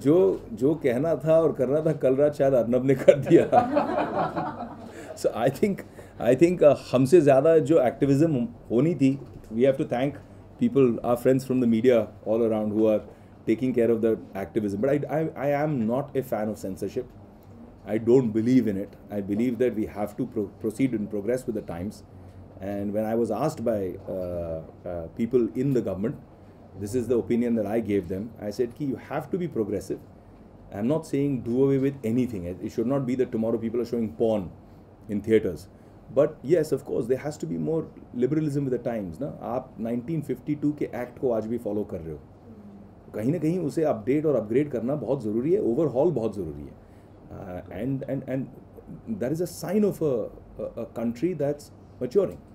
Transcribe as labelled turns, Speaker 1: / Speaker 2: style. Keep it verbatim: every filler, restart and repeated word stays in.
Speaker 1: जो जो कहना था और करना था कल रात शायद अर्नब ने कर दिया. So I think I think uh, हमसे ज़्यादा जो एक्टिविज्म होनी थी, we have to thank people, our friends from the media all around who are taking care of the activism. But I, I, I am not a fan of censorship. I don't believe in it. I believe that we have to pro proceed and progress with the times. And when I was asked by uh, uh, people in the government, this is the opinion that I gave them. I said, Ki, you have to be progressive. I'm not saying do away with anything. It should not be that tomorrow people are showing porn in theatres. But yes, of course, there has to be more liberalism with the times. ना आप nineteen fifty-two के act को आज भी follow कर रहे हो, कहीं ना कहीं उसे अपडेट और अपग्रेड करना बहुत ज़रूरी है, ओवरहॉल बहुत ज़रूरी है. And and and that is a sign of a, a, a country that's maturing.